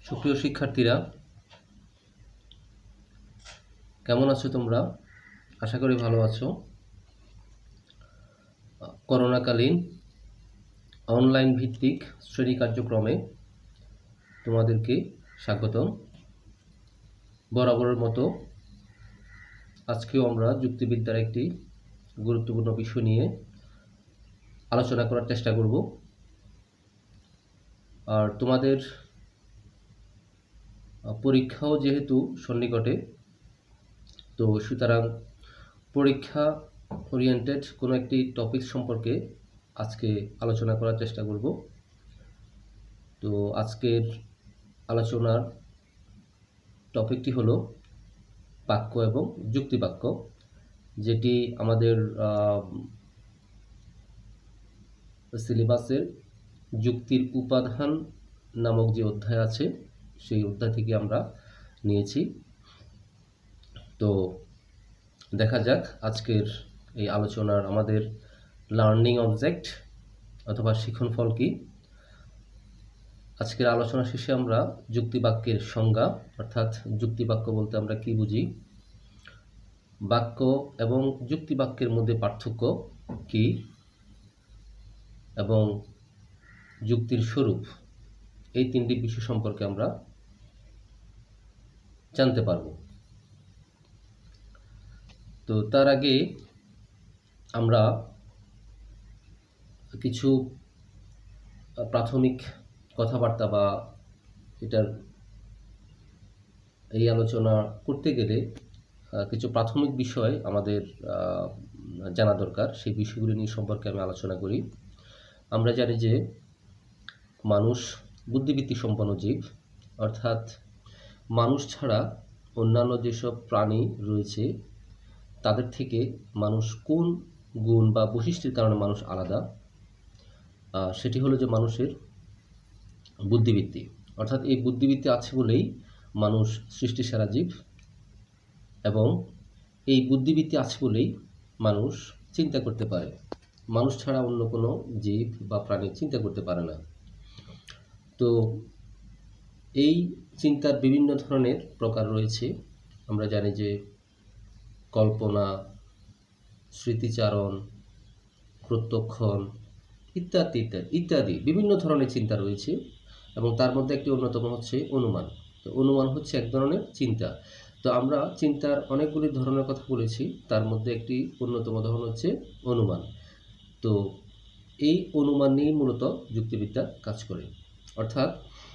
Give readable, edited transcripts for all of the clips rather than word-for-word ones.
সুপ্রিয় শিক্ষার্থীরা, কেমন আছো তোমরা? আশা করি ভালো আছো। করোনাকালীন অনলাইন ভিত্তিক শ্রেণী কার্যক্রমে তোমাদেরকে স্বাগতম। বরাবরের মতো আজকেও আমরা যুক্তিবিদ্যার একটি গুরুত্বপূর্ণ বিষয় নিয়ে আলোচনা করার চেষ্টা করব। আর তোমাদের পরীক্ষাও যেহেতু সন্নিকটে, তো সুতরাং পরীক্ষা ওরিয়েন্টেড কোনো একটি টপিক সম্পর্কে আজকে আলোচনা করার চেষ্টা করব। তো আজকের আলোচনার টপিকটি হলো বাক্য এবং যুক্তিবাক্য, যেটি আমাদের সিলেবাসের যুক্তির উপাদান নামক যে অধ্যায় আছে সেই অধ্যায় থেকে আমরা নিয়েছি। তো দেখা যাক আজকের এই আলোচনার আমাদের লার্নিং অবজেক্ট অথবা শিখন ফল কি। আজকের আলোচনা শেষে আমরা যুক্তিবাক্যের সংজ্ঞা, অর্থাৎ যুক্তিবাক্য বলতে আমরা কি বুঝি, বাক্য এবং যুক্তিবাক্যের মধ্যে পার্থক্য কি এবং যুক্তির স্বরূপ, এই তিনটি বিষয় সম্পর্কে আমরা জানতে পারব। তো তার আগে আমরা কিছু প্রাথমিক কথাবার্তা বা এই আলোচনা করতে গেলে কিছু প্রাথমিক বিষয় আমাদের জানা দরকার। সেই বিষয়গুলি নিয়ে সম্পর্কে আমি আলোচনা করি। আমরা জানি যে মানুষ বুদ্ধিবৃত্তি সম্পন্ন জীব, অর্থাৎ মানুষ ছাড়া অন্যান্য যেসব প্রাণী রয়েছে তাদের থেকে মানুষ কোন গুণ বা বৈশিষ্ট্যের কারণে মানুষ আলাদা, সেটি হলো যে মানুষের বুদ্ধিবৃত্তি। অর্থাৎ এই বুদ্ধিবৃত্তি আছে বলেই মানুষ সৃষ্টিসেরা জীব, এবং এই বুদ্ধিবৃত্তি আছে বলেই মানুষ চিন্তা করতে পারে। মানুষ ছাড়া অন্য কোনো জীব বা প্রাণী চিন্তা করতে পারে না। তো এই চিন্তার বিভিন্ন ধরনের প্রকার রয়েছে। আমরা জানি যে কল্পনা, স্মৃতিচারণ, প্রত্যক্ষণ ইত্যাদি ইত্যাদি বিভিন্ন ধরনের চিন্তা রয়েছে, এবং তার মধ্যে একটি অন্যতম হচ্ছে অনুমান। তো অনুমান হচ্ছে এক ধরনের চিন্তা। তো আমরা চিন্তার অনেকগুলি ধরনের কথা বলেছি, তার মধ্যে একটি অন্যতম ধরন হচ্ছে অনুমান। তো এই অনুমান নিয়ে মূলত যুক্তিবিদ্যা কাজ করে। অর্থাৎ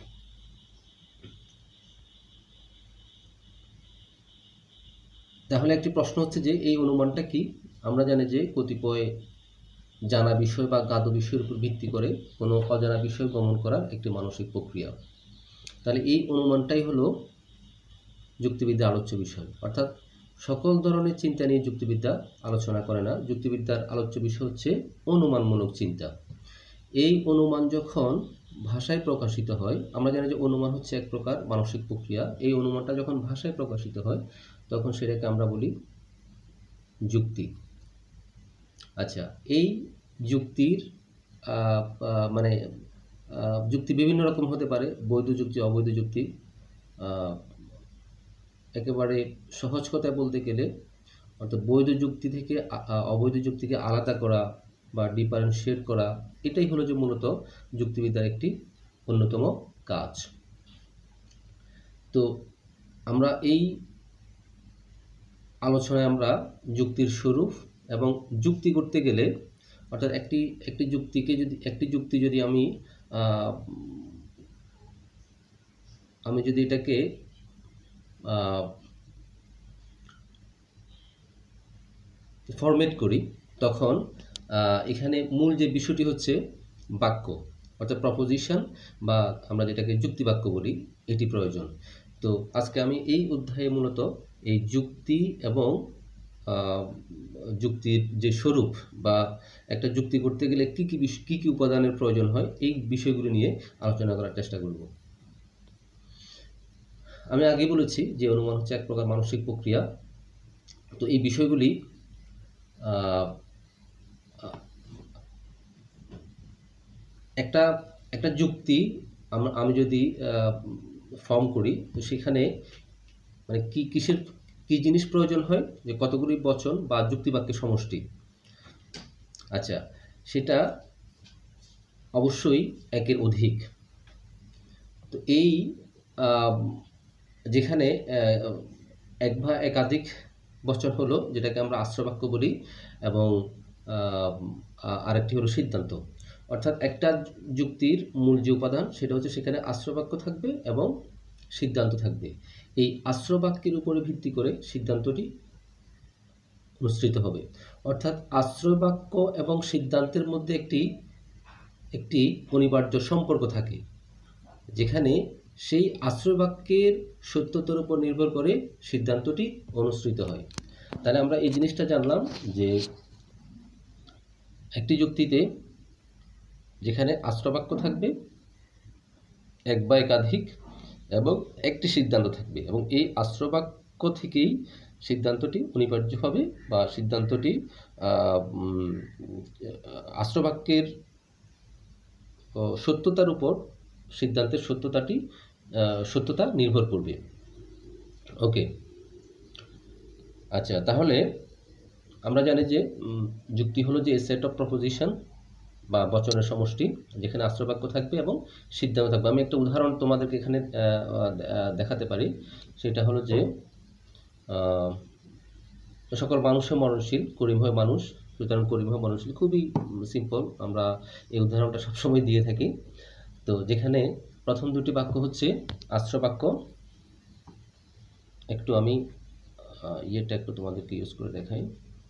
তাহলে একটি প্রশ্ন হচ্ছে যে এই অনুমানটা কি? আমরা জানি যে কতিপয় জানা বিষয় বা জ্ঞাত বিষয়ের উপর ভিত্তি করে কোনো অজানা বিষয় গমন করার একটি মানসিক প্রক্রিয়া। তাহলে এই অনুমানটাই হলো যুক্তিবিদ্যার আলোচ্য বিষয়। অর্থাৎ সকল ধরনের চিন্তা নিয়ে যুক্তিবিদ্যা আলোচনা করে না। যুক্তিবিদ্যার আলোচ্য বিষয় হচ্ছে অনুমানমূলক চিন্তা। এই অনুমান যখন ভাষায় প্রকাশিত হয়, আমরা জানি যে অনুমান হচ্ছে এক প্রকার মানসিক প্রক্রিয়া। এই অনুমানটা যখন ভাষায় প্রকাশিত হয় তখন সেটাকে আমরা বলি যুক্তি। আচ্ছা, এই যুক্তির যুক্তি বিভিন্ন রকম হতে পারে, বৈধ যুক্তি, অবৈধ যুক্তি। একেবারে সহজ কথায় বলতে গেলে অর্থাৎ বৈধ যুক্তি থেকে অবৈধ যুক্তিকে আলাদা করা বা ডিফারেন্সিয়েট করা, এটাই হলো যে মূলত যুক্তিবিদ্যার একটি অন্যতম কাজ। তো আমরা এই আলোচনায় আমরা যুক্তির স্বরূপ এবং যুক্তি করতে গেলে, অর্থাৎ একটি যুক্তি যদি আমি যদি এটাকে ফরম্যাট করি, তখন এখানে মূল যে বিষয়টি হচ্ছে বাক্য, অর্থাৎ প্রপোজিশন, বা আমরা যেটাকে যুক্তিবাক্য বলি, এটি প্রয়োজন। তো আজকে আমি এই অধ্যায়ে মূলত এই যুক্তি এবং যুক্তির যে স্বরূপ বা একটা যুক্তি করতে গেলে কি কি উপাদানের প্রয়োজন হয়, এই বিষয়গুলো নিয়ে আলোচনা করার চেষ্টা করব। আমি আগে বলেছি যে অনুমান হচ্ছে এক প্রকার মানসিক প্রক্রিয়া। তো এই বিষয়গুলি একটা যুক্তি আমি যদি ফর্ম করি, তো সেখানে মানে কি জিনিস প্রয়োজন হয়, যে কতগুলি বচন বা যুক্তিবাক্যের সমষ্টি। আচ্ছা, সেটা অবশ্যই একের অধিক। তো এই যেখানে এক বা একাধিক বচন হলো, যেটাকে আমরা আশ্রবাক্য বলি, এবং আরেকটি হলো সিদ্ধান্ত। অর্থাৎ একটা যুক্তির মূল যে উপাদান সেটা হচ্ছে সেখানে আশ্রবাক্য থাকবে এবং সিদ্ধান্ত থাকবে। এই আশ্রবাক্যের উপরে ভিত্তি করে সিদ্ধান্তটি অনুসৃত হবে। অর্থাৎ আশ্রয়বাক্য এবং সিদ্ধান্তের মধ্যে একটি অনিবার্য সম্পর্ক থাকে, যেখানে সেই আশ্রয়বাক্যের সত্যতার উপর নির্ভর করে সিদ্ধান্তটি অনুসৃত হয়। তাহলে আমরা এই জিনিসটা জানলাম যে একটি যুক্তিতে যেখানে আশ্রয়বাক্য থাকবে এক বা একাধিক এবং একটি সিদ্ধান্ত থাকবে, এবং এই আশ্রয়বাক্য থেকেই সিদ্ধান্তটি অনিবার্য হবে, বা সিদ্ধান্তটি আশ্রয়বাক্যের সত্যতার উপর সিদ্ধান্তের সত্যতা নির্ভর করবে। ওকে, আচ্ছা, তাহলে আমরা জানি যে যুক্তি হলো যে সেট অফ প্রপোজিশন বা বচনের সমষ্টি, যেখানে আশ্রয়বাক্য থাকবে এবং সিদ্ধান্ত থাকবে। আমি একটা উদাহরণ তোমাদেরকে এখানে দেখাতে পারি। সেটা হলো যে সকল মানুষও মরণশীল, করিম হয় মানুষ, সুতরাং করিম হয় মরণশীল। খুবই সিম্পল, আমরা এই উদাহরণটা সবসময় দিয়ে থাকি। তো যেখানে প্রথম দুটি বাক্য হচ্ছে আশ্রয়বাক্য। একটু আমি ইয়েটা একটু তোমাদেরকে ইউজ করে দেখাই।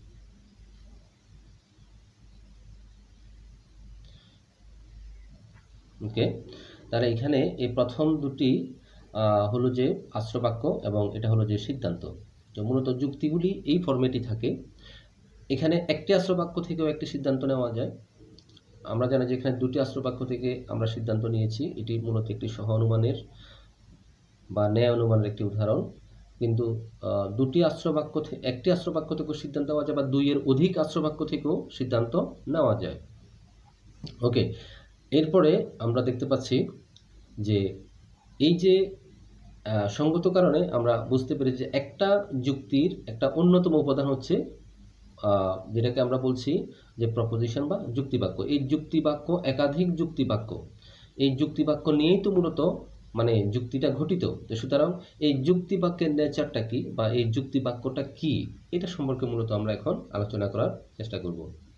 ওকে, তাহলে এখানে এই প্রথম দুটি হলো যে আশ্রয়বাক্য এবং এটা হলো যে সিদ্ধান্ত। তো মূলত যুক্তিগুলি এই ফরম্যাটই থাকে। এখানে একটি আশ্রয়বাক্য থেকেও একটি সিদ্ধান্ত নেওয়া যায়। আমরা জানি যে এখানে দুটি আশ্রয়বাক্য থেকে আমরা সিদ্ধান্ত নিয়েছি। এটি মূলত একটি সহ অনুমানের বা ন্যায় অনুমানের একটি উদাহরণ। কিন্তু একটি আশ্রয়বাক্য থেকেও সিদ্ধান্ত নেওয়া যায়, বা দুইয়ের অধিক আশ্রয়বাক্য থেকেও সিদ্ধান্ত নেওয়া যায়। ওকে, এরপরে আমরা দেখতে পাচ্ছি যে এই যে সঙ্গত কারণে আমরা বুঝতে পেরেছি যে একটা যুক্তির একটা অন্যতম উপাদান হচ্ছে যেটাকে আমরা বলছি যে প্রপোজিশন বা যুক্তিবাক্য। এই যুক্তিবাক্য একাধিক যুক্তিবাক্য, এই যুক্তিবাক্য নিয়েই তো মূলত মানে যুক্তিটা ঘটিত। তো সুতরাং এই যুক্তিবাক্যের নেচারটা কি বা এই যুক্তিবাক্যটা কি, এটা সম্পর্কে মূলত আমরা এখন আলোচনা করার চেষ্টা করব।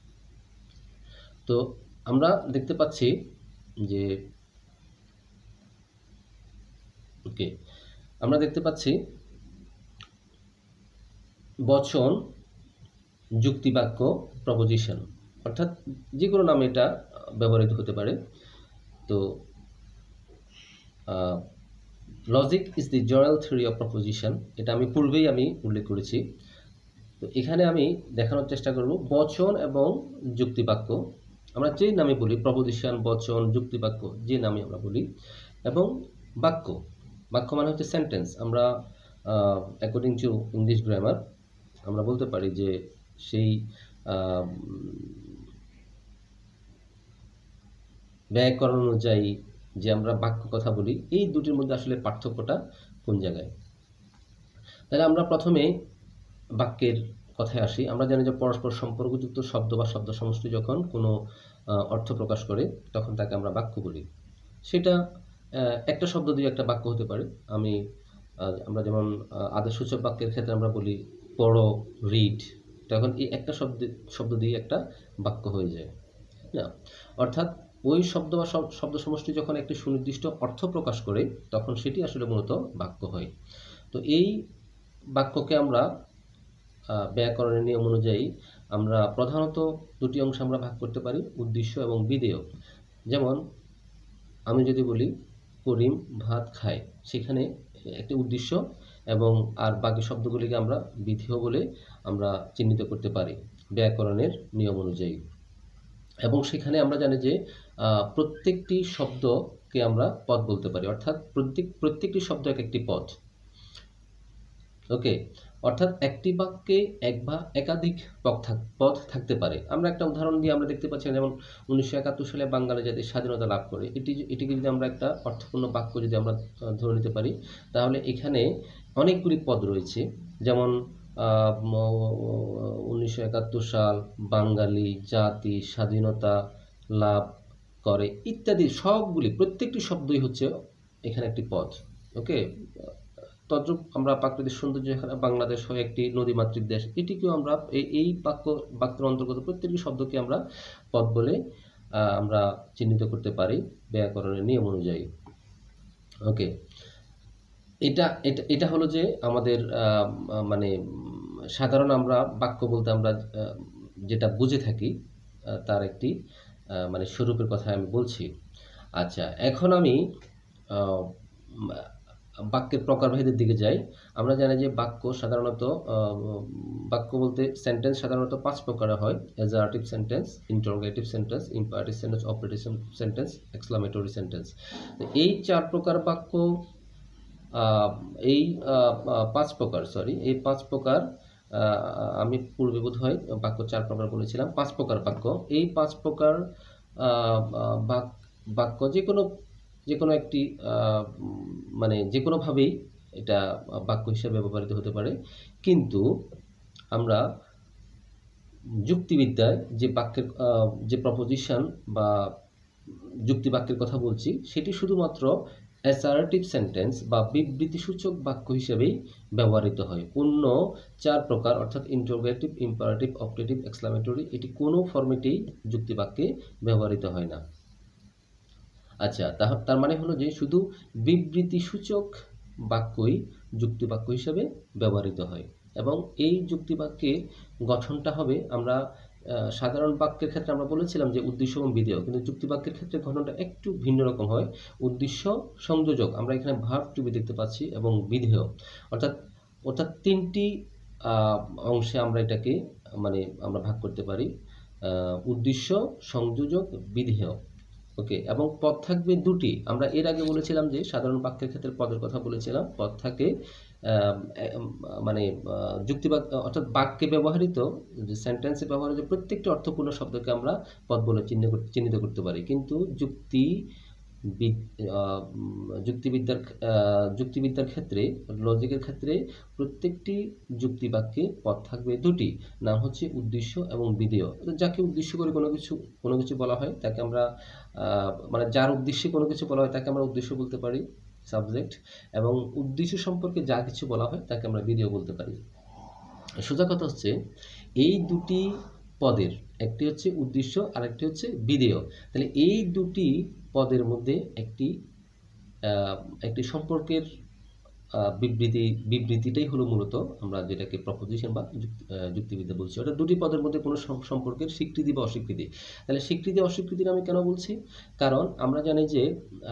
তো আমরা দেখতে পাচ্ছি যে আমরা দেখতে পাচ্ছি বচন, যুক্তিবাক্য, প্রপোজিশন, অর্থাৎ যে কোনো নামে এটা ব্যবহৃত হতে পারে। তো logic is the general theory of proposition, এটা আমি পূর্বেই উল্লেখ করেছি। তো এখানে আমি দেখানোর চেষ্টা করব বচন এবং যুক্তিবাক্য, আমরা যে নামে বলি, প্রপোজিশন, বচন, যুক্তিবাক্য, যে নামে আমরা বলি, এবং বাক্য মানে হচ্ছে সেন্টেন্স। আমরা অ্যাকর্ডিং টু ইংলিশ গ্রামার আমরা বলতে পারি যে সেই ব্যাকরণ অনুযায়ী যে আমরা বাক্য কথা বলি, এই দুটির মধ্যে আসলে পার্থক্যটা কোন জায়গায়। তাহলে আমরা প্রথমে বাক্যের কথায় আসি। আমরা জানি যে পরস্পর সম্পর্কযুক্ত শব্দ বা শব্দ সমষ্টি যখন কোনো অর্থ প্রকাশ করে তখন তাকে আমরা বাক্য বলি। সেটা একটা শব্দ দিয়ে একটা বাক্য হতে পারে। আমরা যেমন আদেশসূচক বাক্যের ক্ষেত্রে আমরা বলি পড়ো, রিড, তখন এই একটা শব্দ দিয়ে একটা বাক্য হয়ে যায় না। অর্থাৎ ওই শব্দ বা শব্দ সমষ্টি যখন একটি সুনির্দিষ্ট অর্থ প্রকাশ করে তখন সেটি আসলে মূলত বাক্য হয়। তো এই বাক্যকে আমরা ব্যাকরণের নিয়ম অনুযায়ী আমরা প্রধানত দুটি অংশে আমরা ভাগ করতে পারি, উদ্দেশ্য এবং বিধেয়। যেমন আমি যদি বলি করিম ভাত খায়, সেখানে একটি উদ্দেশ্য এবং আর বাকি শব্দগুলিকে আমরা বিধেয় বলে আমরা চিহ্নিত করতে পারি ব্যাকরণের নিয়ম অনুযায়ী। এবং সেখানে আমরা জানি যে প্রত্যেকটি শব্দকে আমরা পদ বলতে পারি, অর্থাৎ প্রত্যেকটি শব্দ এক একটি পদ। ওকে, অর্থাৎ একটি বাক্যে এক বা একাধিক পদ থাকতে পারে। আমরা একটা উদাহরণ দিয়ে আমরা দেখতে পাচ্ছি, যেমন 1971 সালে বাঙালি জাতি স্বাধীনতা লাভ করে, এটিকে যদি আমরা একটা অর্থপূর্ণ বাক্য যদি আমরা ধরে নিতে পারি, তাহলে এখানে অনেকগুলি পদ রয়েছে। যেমন 1971 সাল, বাঙালি জাতি স্বাধীনতা লাভ করে ইত্যাদি সবগুলি, প্রত্যেকটি শব্দই হচ্ছে এখানে একটি পদ। ওকে, তদ্রূপ আমরা প্রাকৃতিক সৌন্দর্য, এখানে বাংলাদেশ হয় একটি নদীমাতৃক দেশ, এটিকেও আমরা এই বাক্যের অন্তর্গত প্রত্যেকটি শব্দকে আমরা পদ বলে আমরা চিহ্নিত করতে পারি ব্যাকরণের নিয়ম অনুযায়ী। ওকে, এটা হলো যে আমাদের মানে সাধারণ আমরা বাক্য বলতে আমরা যেটা বুঝে থাকি তার একটি মানে স্বরূপের কথা আমি বলছি। আচ্ছা, এখন আমি বাক্যের প্রকারভেদের দিকে যাই। আমরা জানি যে বাক্য বলতে সেন্টেন্স সাধারণত 5 প্রকারের হয়: assertive sentence, interrogative sentence, imperative sentence, operative sentence, exclamatory sentence. এই 4 প্রকার বাক্য, এই 5 প্রকার আমি পূর্বে বোধহয় বাক্য 4 প্রকার বলেছিলাম। 5 প্রকার বাক্য, এই 5 প্রকার বাক্য যে কোনো একটি মানে যে কোনোভাবেই এটা বাক্য হিসেবে ব্যবহৃত হতে পারে। কিন্তু আমরা যুক্তিবিদ্যায় যে বাক্যের যে প্রপোজিশন বা যুক্তি বাক্যের কথা বলছি, সেটি শুধুমাত্র অ্যাসার্টিভ সেন্টেন্স বা বিবৃতিসূচক বাক্য হিসেবেই ব্যবহৃত হয়। অন্য 4 প্রকার অর্থাৎ ইন্টারোগেটিভ, ইম্পারেটিভ, অপারেটিভ, এক্সক্লামেটরি, এটি কোনো ফরম্যাটেই যুক্তি বাক্যে ব্যবহৃত হয় না। আচ্ছা, তার মানে হলো যে শুধু বিবৃতিসূচক বাক্যই যুক্তি বাক্য হিসেবে ব্যবহৃত হয়, এবং এই যুক্তি বাক্যের গঠনটা হবে, আমরা সাধারণ বাক্যের ক্ষেত্রে আমরা বলেছিলাম যে উদ্দেশ্য এবং বিধেয়, কিন্তু যুক্তি বাক্যের ক্ষেত্রে গঠনটা একটু ভিন্ন রকম হয়। উদ্দেশ্য সংযোজক, আমরা এখানে ভার্ব টু বি দেখতে পাচ্ছি, এবং বিধেয়, অর্থাৎ 3টি অংশে আমরা এটাকে মানে আমরা ভাগ করতে পারি: উদ্দেশ্য, সংযোজক, বিধেয়। ওকে, এবং পদ থাকবে 2টি। আমরা এর আগে বলেছিলাম যে সাধারণ বাক্যের ক্ষেত্রে পদের কথা বলেছিলাম, পদ থাকে মানে যুক্তিবাক্য অর্থাৎ বাক্যে ব্যবহৃত, যে সেন্টেন্সে ব্যবহৃত প্রত্যেকটি অর্থপূর্ণ শব্দকে আমরা পদ বলে চিহ্নিত করতে পারি। কিন্তু যুক্তিবিদ্যার ক্ষেত্রে, লজিকের ক্ষেত্রে প্রত্যেকটি যুক্তি বাক্যে পদ থাকবে 2টি, নাম হচ্ছে উদ্দেশ্য এবং বিধেয়। যাকে উদ্দেশ্য করে কোনো কিছু বলা হয় তাকে আমরা মানে যার উদ্দেশ্যে কোনো কিছু বলা হয় তাকে আমরা উদ্দেশ্য বলতে পারি, সাবজেক্ট, এবং উদ্দেশ্য সম্পর্কে যা কিছু বলা হয় তাকে আমরা বিধেয় বলতে পারি। সোজা কথা হচ্ছে, এই 2টি পদের, একটি হচ্ছে উদ্দেশ্য আর একটি হচ্ছে বিধেয়। তাহলে এই 2টি পদের মধ্যে একটি সম্পর্কের বিবৃতিটাই হলো মূলত আমরা যেটাকে প্রপোজিশন বা যুক্তিবিদ্যা বলছি। অর্থাৎ 2টি পদের মধ্যে কোনো সম্পর্কের স্বীকৃতি বা অস্বীকৃতি। তাহলে স্বীকৃতি অস্বীকৃতির আমি কেন বলছি? কারণ আমরা জানি যে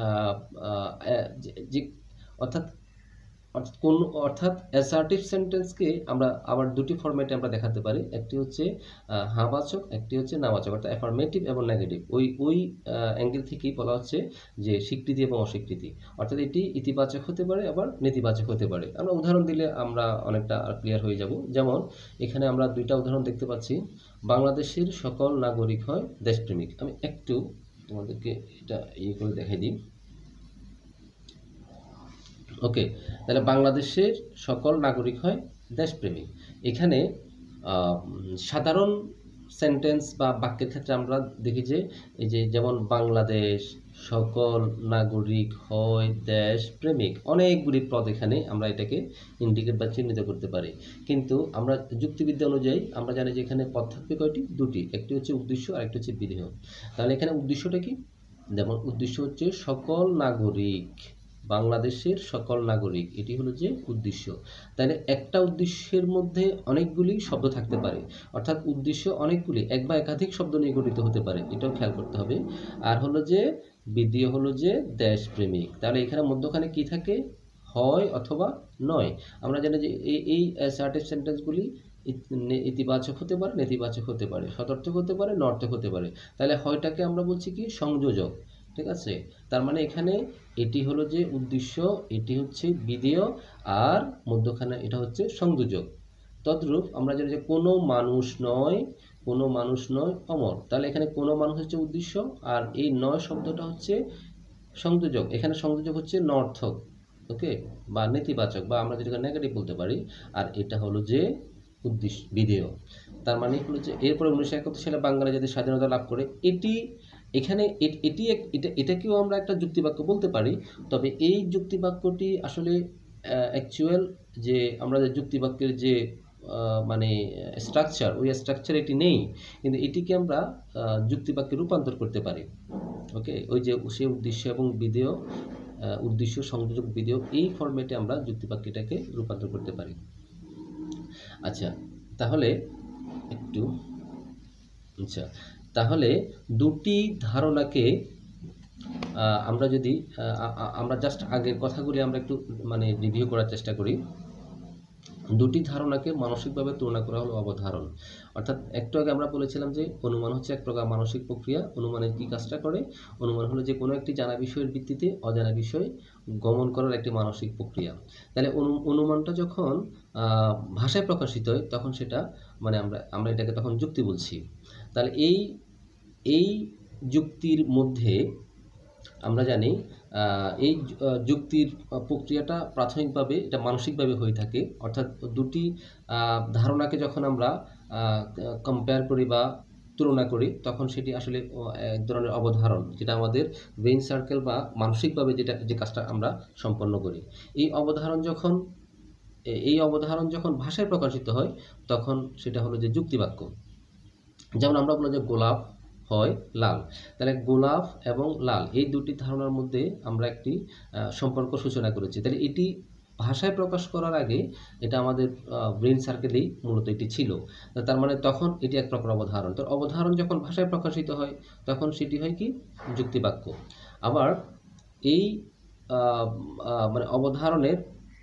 অর্থাৎ অ্যাসার্টিভ সেন্টেন্সকে আমরা আবার 2টি ফরম্যাটে আমরা দেখাতে পারি। একটি হচ্ছে হ্যাঁবাচক, একটি হচ্ছে নাবাচক, অর্থাৎ অ্যাফার্মেটিভ এবং নেগেটিভ। ওই অ্যাঙ্গেল থেকেই বলা হচ্ছে যে স্বীকৃতি এবং অস্বীকৃতি, অর্থাৎ এটি ইতিবাচক হতে পারে আবার নেতিবাচক হতে পারে। আমরা উদাহরণ দিলে আমরা অনেকটা ক্লিয়ার হয়ে যাব। যেমন এখানে আমরা 2টা উদাহরণ দেখতে পাচ্ছি: বাংলাদেশের সকল নাগরিক হয় দেশপ্রেমিক। আমি একটু তোমাদেরকে এটা করে দেখাই দিই। ওকে, তাহলে বাংলাদেশের সকল নাগরিক হয় দেশপ্রেমিক। এখানে সাধারণ সেন্টেন্স বা বাক্যের ক্ষেত্রে আমরা দেখি যে এই যে যেমন বাংলাদেশ সকল নাগরিক হয় দেশপ্রেমিক, অনেকগুলি পদ এখানে আমরা এটাকে ইন্ডিকেট বা চিহ্নিত করতে পারি। কিন্তু আমরা যুক্তিবিদ্যা অনুযায়ী আমরা জানি যে এখানে পদ থাকবে কয়টি? 2টি, একটি হচ্ছে উদ্দেশ্য আর একটি হচ্ছে বিধেয়। তাহলে এখানে উদ্দেশ্যটা কি? যেমন উদ্দেশ্য হচ্ছে সকল নাগরিক, বাংলাদেশের সকল নাগরিক, এটি হলো যে উদ্দেশ্য। তাহলে একটা উদ্দেশ্যের মধ্যে অনেকগুলি শব্দ থাকতে পারে, অর্থাৎ উদ্দেশ্য অনেকগুলি এক বা একাধিক শব্দ নিয়ে গঠিত হতে পারে, এটাও খেয়াল করতে হবে। আর হলো যে বিধেয় হলো যে দেশপ্রেমিক। তাহলে এখানে মধ্যখানে কি থাকে? হয় অথবা নয়। আমরা জানি যে এই অ্যাসার্টিভ সেন্টেন্সগুলি ইতিবাচক হতে পারে, নেতিবাচক হতে পারে, সদর্থক হতে পারে, নর্থক হতে পারে। তাহলে হয়টাকে আমরা বলছি কি? সংযোজক। ঠিক আছে, তার মানে এখানে এটি হলো যে উদ্দেশ্য, এটি হচ্ছে বিধেয়, আর মধ্যখানে এটা হচ্ছে সংযোজক। তদ্রূপ আমরা জানি যে কোনো মানুষ নয়, কোনো মানুষ নয় অমর। তাহলে এখানে কোনো মানুষ হচ্ছে উদ্দেশ্য, আর এই নয় শব্দটা হচ্ছে সংযোজক। এখানে সংযোজক হচ্ছে নর্থক, ওকে, বা নেতিবাচক, বা আমরা যেটাকে নেগেটিভ বলতে পারি। আর এটা হলো যে উদ্দেশ্য, বিধেয়। তার মানে হলো যে এরপরে 1971 সালে বাঙালি জাতি স্বাধীনতা লাভ করে। এখানে এটাকেও আমরা একটা যুক্তিবাক্য বলতে পারি। তবে এই যুক্তিবাক্যটি আসলে অ্যাকচুয়াল যে আমরা যে যুক্তিবাক্যের যে মানে স্ট্রাকচার, ওই স্ট্রাকচার এটি নেই, কিন্তু এটিকে আমরা যুক্তিবাক্যে রূপান্তর করতে পারি। ওকে, ওই যে সে উদ্দেশ্য এবং বিধেয়, উদ্দেশ্য সংযোজক বিধেয়, এই ফরম্যাটে আমরা যুক্তিবাক্যটাকে রূপান্তর করতে পারি। আচ্ছা, তাহলে একটু আচ্ছা তাহলে দুটি ধারণাকে আমরা যদি আমরা জাস্ট আগের কথাগুলি আমরা একটু মানে রিভিউ করার চেষ্টা করি। দুটি ধারণাকে মানসিকভাবে তুলনা করা হলো অবধারণ। অর্থাৎ একটু আগে আমরা বলেছিলাম যে অনুমান হচ্ছে এক প্রকার মানসিক প্রক্রিয়া। অনুমানের কি কাজটা করে? অনুমান হলো যে কোনো একটি জানা বিষয়ের ভিত্তিতে অজানা বিষয় গমন করার একটি মানসিক প্রক্রিয়া। তাহলে অনুমানটা যখন ভাষায় প্রকাশিত হয় তখন সেটা মানে আমরা এটাকে তখন যুক্তি বলছি। তাহলে এই যুক্তির মধ্যে আমরা জানি এই যুক্তির প্রক্রিয়াটা প্রাথমিকভাবে এটা মানসিকভাবে হয়ে থাকে। অর্থাৎ দুটি ধারণাকে যখন আমরা কম্পেয়ার করি বা তুলনা করি তখন সেটি আসলে এক ধরনের অবধারণ, যেটা আমাদের ব্রেইন সার্কেল বা মানসিকভাবে যে কাজটা আমরা সম্পন্ন করি। এই অবধারণ যখন ভাষায় প্রকাশিত হয় তখন সেটা হলো যে যুক্তিবাক্য। যেমন আমরা বললাম যে গোলাপ হয় লাল। তাহলে গোলাপ এবং লাল এই দুটি ধারণার মধ্যে আমরা একটি সম্পর্ক সূচনা করেছি। তাহলে এটি ভাষায় প্রকাশ করার আগে এটা আমাদের ব্রেইন সার্কেলেই মূলত এটি ছিল। তার মানে তখন এটি এক প্রকার অবধারণ। তো অবধারণ যখন ভাষায় প্রকাশিত হয় তখন সেটি হয় কি? যুক্তিবাক্য। আবার এই মানে অবধারণের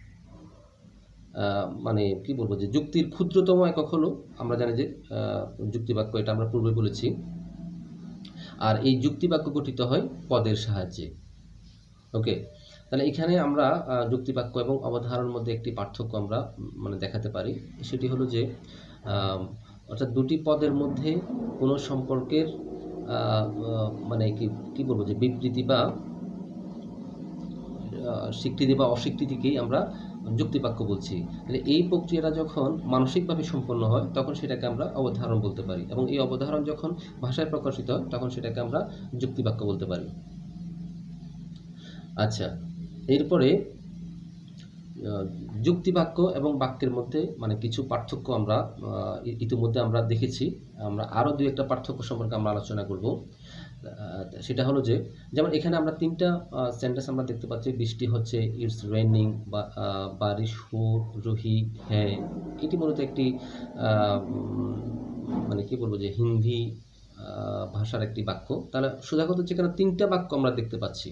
মানে কি বলবো যে যুক্তির ক্ষুদ্রতম একক হলো, আমরা জানি যে যুক্তিবাক্য, এটা আমরা পূর্বে বলেছি। আর এই যুক্তিবাক্য গঠিত হয় পদের সাহায্যে। ওকে, তাহলে এখানে আমরা যুক্তিবাক্য এবং অবধারণের মধ্যে একটি পার্থক্য আমরা মানে দেখাতে পারি। সেটি হলো যে অর্থাৎ দুটি পদের মধ্যে কোনো সম্পর্কের মানে কি বলবো যে বিবৃতি বা স্বীকৃতি বা অস্বীকৃতিকেই আমরা যুক্তিবাক্য বলছি। তাহলে এই প্রক্রিয়াটা যখন মানসিকভাবে সম্পন্ন হয় তখন সেটাকে আমরা অবধারণ বলতে পারি, এবং এই অবধারণ যখন ভাষায় প্রকাশিত হয় তখন সেটাকে আমরা যুক্তিবাক্য বলতে পারি। আচ্ছা, এরপরে যুক্তিবাক্য এবং বাক্যের মধ্যে মানে কিছু পার্থক্য আমরা ইতিমধ্যে আমরা দেখেছি। আমরা আরও দুই একটা পার্থক্য সম্পর্কে আমরা আলোচনা করব। সেটা হলো যে যেমন এখানে আমরা তিনটা সেন্টেন্স আমরা দেখতে পাচ্ছি। বৃষ্টি হচ্ছে, ইটস রেইনিং, বা বারিশ হো রহি হ্যাঁ। এটি মূলত একটি মানে কি বলবো যে হিন্দি ভাষার একটি বাক্য। তাহলে সোজা কথা হচ্ছে এখানে তিনটা বাক্য আমরা দেখতে পাচ্ছি,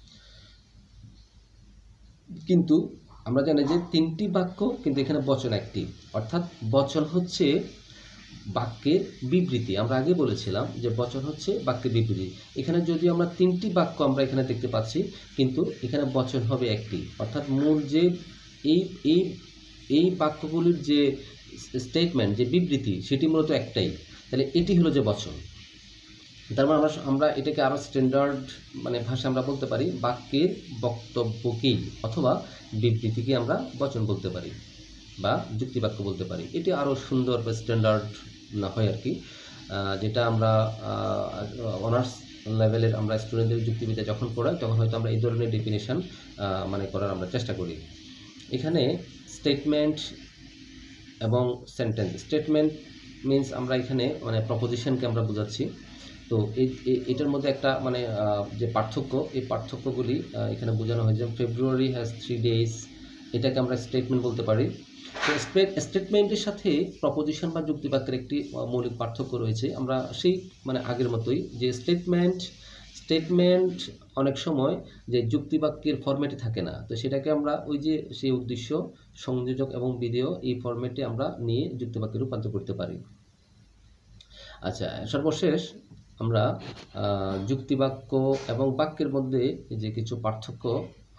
কিন্তু আমরা জানি যে তিনটি বাক্য কিন্তু এখানে বচন একটি। অর্থাৎ বচন হচ্ছে বাক্যের বিবৃতি। আমরা আগে বলেছিলাম যে বচন হচ্ছে বাক্যের বিবৃতি। এখানে যদি আমরা তিনটি বাক্য আমরা এখানে দেখতে পাচ্ছি, কিন্তু এখানে বচন হবে একটি। অর্থাৎ মূল যে এই বাক্যগুলির যে স্টেটমেন্ট, যে বিবৃতি, সেটি মূলত একটাই। তাহলে এটি হলো যে বচন। তার মানে আমরা এটাকে আরও স্ট্যান্ডার্ড মানে ভাষা আমরা বলতে পারি বাক্যের বক্তব্যকেই অথবা বিবৃতিকে আমরা বচন বলতে পারি বা যুক্তিবাক্য বলতে পারি। এটি আরও সুন্দর বা স্ট্যান্ডার্ড না হয় আর কি, যেটা আমরা অনার্স লেভেলের আমরা স্টুডেন্টদের যুক্তিবিদ্যা যখন পড়াই তখন হয়তো আমরা এই ধরনের ডেফিনেশন মানে করার আমরা চেষ্টা করি। এখানে স্টেটমেন্ট এবং সেন্টেন্স। স্টেটমেন্ট মিনস আমরা এখানে মানে প্রপোজিশনকে আমরা বোঝাচ্ছি। তো এটার মধ্যে একটা মানে যে পার্থক্য, এই পার্থক্যগুলি এখানে বোঝানো হয়। যেমন ফেব্রুয়ারি হ্যাজ 3 days, এটাকে আমরা স্টেটমেন্ট বলতে পারি। তো স্টেটমেন্টের সাথে প্রপোজিশন বা যুক্তিবাক্যের একটি মৌলিক পার্থক্য রয়েছে। আমরা সেই মানে আগের মতোই যে স্টেটমেন্ট অনেক সময় যে যুক্তিবাক্যের ফরম্যাটে থাকে না, তো সেটাকে আমরা ওই যে সেই উদ্দেশ্য, সংযোজক এবং বিধেয়, এই ফরম্যাটে আমরা নিয়ে যুক্তিবাক্যে রূপান্তর করতে পারি। আচ্ছা, সর্বশেষ আমরা যুক্তিবাক্য এবং বাক্যের মধ্যে যে কিছু পার্থক্য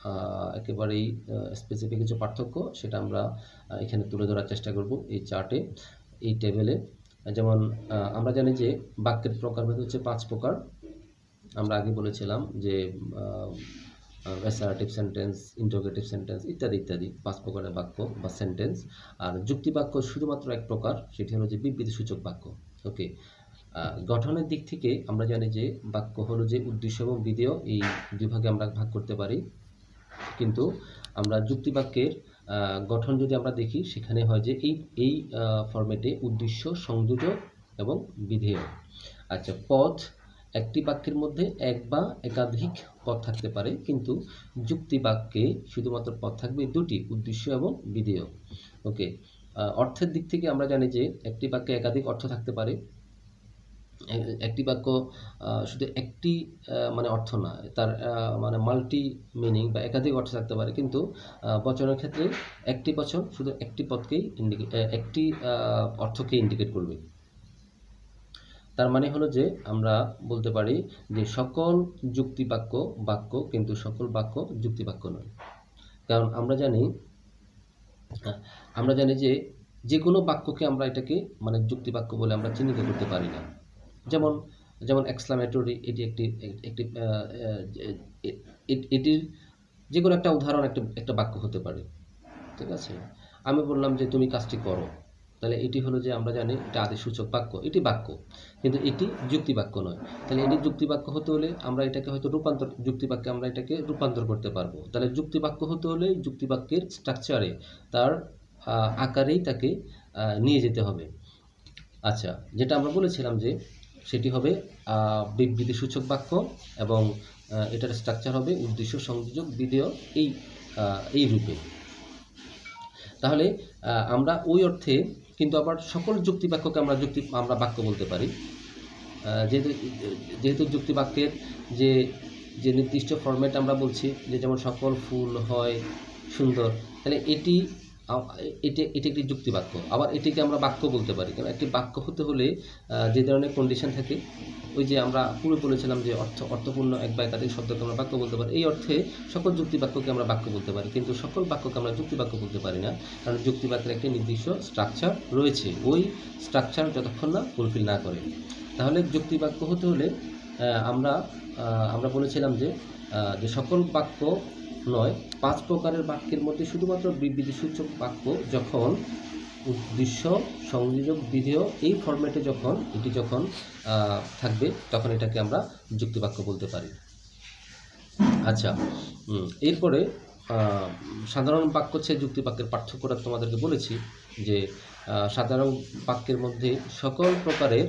একেবারেই স্পেসিফিক কিছু পার্থক্য সেটা আমরা এখানে তুলে ধরার চেষ্টা করব এই চার্টে, এই টেবিলে। যেমন আমরা জানি যে বাক্যের প্রকারভেদ হচ্ছে 5 প্রকার। আমরা আগে বলেছিলাম যে অ্যাসার্টিভ সেন্টেন্স, ইন্টারোগেটিভ সেন্টেন্স ইত্যাদি ইত্যাদি 5 প্রকারের বাক্য বা সেন্টেন্স। আর যুক্তি বাক্য শুধুমাত্র এক প্রকার, সেটি হলো যে বিবৃতিসূচক বাক্য। ওকে, গঠনের দিক থেকে আমরা জানি যে বাক্য হলো যে উদ্দেশ্য এবং বিধেয়, এই দুই ভাগে আমরা ভাগ করতে পারি। কিন্তু আমরা যুক্তি বাক্যের গঠন যদি আমরা দেখি, সেখানে হয় যে এই ফরম্যাটে উদ্দেশ্য, সংযোজক এবং বিধেয়। আচ্ছা, পদ একটি বাক্যের মধ্যে এক বা একাধিক পদ থাকতে পারে, কিন্তু যুক্তি বাক্যে শুধুমাত্র পদ থাকবে দুটি, উদ্দেশ্য এবং বিধেয়। ওকে, অর্থের দিক থেকে আমরা জানি যে একটি বাক্যে একাধিক অর্থ থাকতে পারে। একটি বাক্য শুধু একটি মানে অর্থ না, তার মানে মাল্টি মিনিং বা একাধিক অর্থ থাকতে পারে, কিন্তু বচনের ক্ষেত্রে একটি বচন শুধু একটি পদকেই একটি অর্থকে ইন্ডিকেট করবে। তার মানে হলো যে আমরা বলতে পারি যে সকল যুক্তি বাক্য বাক্য, কিন্তু সকল বাক্য যুক্তি বাক্য নয়। কারণ আমরা জানি যে যে কোনো বাক্যকে আমরা এটাকে মানে যুক্তি বাক্য বলে আমরা চিহ্নিত করতে পারি না। যেমন এক্সক্লামেটরি, এটি এটির যে কোনো একটা উদাহরণ একটা বাক্য হতে পারে। ঠিক আছে, আমি বললাম যে তুমি কাজটি করো, তাহলে এটি হলো যে আমরা জানি এটা আদেশসূচক বাক্য, এটি বাক্য, কিন্তু এটি যুক্তি বাক্য নয়। তাহলে এটি যুক্তি বাক্য হতে হলে আমরা এটাকে হয়তো যুক্তি বাক্যে আমরা এটাকে রূপান্তর করতে পারবো। তাহলে যুক্তি বাক্য হতে হলে যুক্তি বাক্যের স্ট্রাকচারে, তার আকারেই তাকে নিয়ে যেতে হবে। আচ্ছা, যেটা আমরা বলেছিলাম যে সেটি হবে বিবৃতিসূচক বাক্য, এবং এটার স্ট্রাকচার হবে উদ্দেশ্য, সংযোজক, বিধেয়, এই রূপে। তাহলে আমরা ওই অর্থে কিন্তু আবার সকল যুক্তি বাক্যকে আমরা বাক্য বলতে পারি। যেহেতু যুক্তি বাক্যের যে নির্দিষ্ট ফরম্যাট আমরা বলছি, যে যেমন সকল ফুল হয় সুন্দর, তাহলে এটি একটি যুক্তি বাক্য। আবার এটিকে আমরা বাক্য বলতে পারি, কারণ একটি বাক্য হতে হলে যে ধরনের কন্ডিশন থাকে, ওই যে আমরা পুরো বলেছিলাম যে অর্থপূর্ণ এক বা একাধিক শব্দকে আমরা বাক্য বলতে পারি। এই অর্থে সকল যুক্তি বাক্যকে আমরা বাক্য বলতে পারি, কিন্তু সকল বাক্যকে আমরা যুক্তি বাক্য বলতে পারি না, কারণ যুক্তি বাক্যের একটি নির্দিষ্ট স্ট্রাকচার রয়েছে, ওই স্ট্রাকচার যতক্ষণ না ফুলফিল না করে। তাহলে যুক্তি বাক্য হতে হলে আমরা বলেছিলাম যে সকল বাক্য নয়, 5 প্রকারের বাক্যের মধ্যে শুধুমাত্র বিবৃতিসূচক বাক্য যখন উদ্দেশ্য, সংযোজক, বিধেয় এই ফরম্যাটে এটি যখন থাকবে, তখন এটাকে আমরা যুক্তি বাক্য বলতে পারি। আচ্ছা, এরপরে সাধারণ বাক্য চেয়ে যুক্তি বাক্যের পার্থক্যটা তোমাদেরকে বলেছি, যে সাধারণ বাক্যের মধ্যে সকল প্রকারের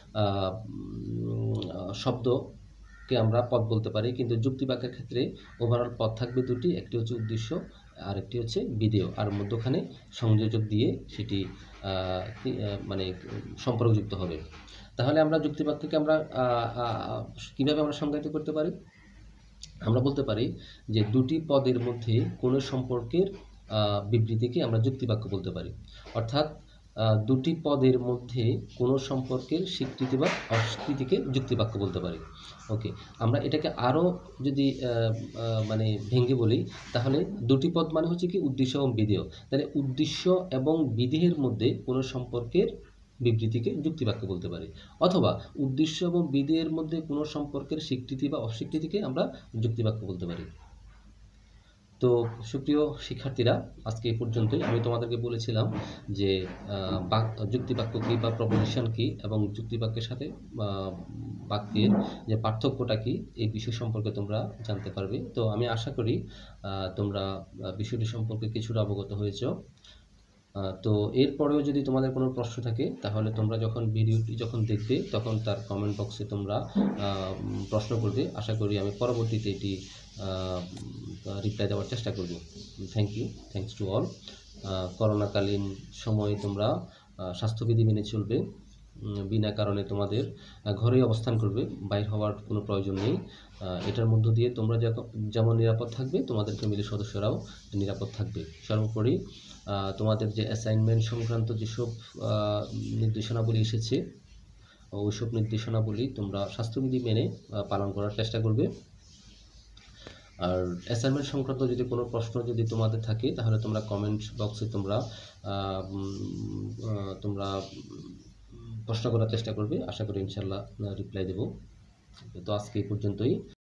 শব্দকে আমরা পদ বলতে পারি, কিন্তু যুক্তি বাক্যের ক্ষেত্রে ওভারঅল পদ থাকবে দুটি, একটি হচ্ছে উদ্দেশ্য আর একটি হচ্ছে বিধেয়, আর মধ্যখানে সংযোজক দিয়ে সেটি মানে সম্পর্কযুক্ত হবে। তাহলে আমরা যুক্তি বাক্যকে আমরা কীভাবে আমরা সংজ্ঞায়িত করতে পারি? আমরা বলতে পারি যে দুটি পদের মধ্যে কোনো সম্পর্কের বিবৃতিকে আমরা যুক্তি বাক্য বলতে পারি। অর্থাৎ দুটি পদের মধ্যে কোনো সম্পর্কের স্বীকৃতি বা অস্বীকৃতিকে যুক্তি বাক্য বলতে পারি। ওকে, আমরা এটাকে আরও যদি মানে ভেঙে বলি, তাহলে দুটি পদ মানে হচ্ছে কি উদ্দেশ্য এবং বিধেয়। তাহলে উদ্দেশ্য এবং বিধেয়ের মধ্যে কোনো সম্পর্কের বিবৃতিকে যুক্তি বাক্য বলতে পারি, অথবা উদ্দেশ্য এবং বিধেয়ের মধ্যে কোনো সম্পর্কের স্বীকৃতি বা অস্বীকৃতিকে আমরা যুক্তি বাক্য বলতে পারি। তো সুপ্রিয় শিক্ষার্থীরা, আজকে এই পর্যন্তই। আমি তোমাদেরকে বলেছিলাম যে যুক্তি বাক্য কী বা প্রপোজিশন কী, এবং যুক্তি বাক্যের সাথে বাক্যের যে পার্থক্যটা কী, এই বিষয় সম্পর্কে তোমরা জানতে পারবে। তো আমি আশা করি তোমরা বিষয়টি সম্পর্কে কিছুটা অবগত হয়েছ। তো এরপরেও যদি তোমাদের কোনো প্রশ্ন থাকে, তাহলে তোমরা ভিডিওটি যখন দেখবে, তখন তার কমেন্ট বক্সে তোমরা প্রশ্ন করবে। আশা করি আমি পরবর্তীতে এটি রিপ্লাই দেওয়ার চেষ্টা করব। Thanks to all. করোনাকালীন সময়ে তোমরা স্বাস্থ্যবিধি মেনে চলবে, বিনা কারণে তোমাদের ঘরেই অবস্থান করবে, বাইর হওয়ার কোনো প্রয়োজন নেই। এটার মধ্য দিয়ে তোমরা যেমন নিরাপদ থাকবে, তোমাদের ফ্যামিলির সদস্যরাও নিরাপদ থাকবে। সর্বোপরি তোমাদের যে অ্যাসাইনমেন্ট সংক্রান্ত যেসব নির্দেশনাবলী এসেছে, ওইসব নির্দেশনাবলী তোমরা স্বাস্থ্যবিধি মেনে পালন করার চেষ্টা করবে। আর অ্যাসাইনমেন্ট সংক্রান্ত যদি কোনো প্রশ্ন যদি তোমাদের থাকে তাহলে তোমরা কমেন্ট বক্সে তোমরা প্রশ্ন করার চেষ্টা করবে। আশা করি ইনশাল্লাহ রিপ্লাই দেব। তো আজকে এই পর্যন্তই।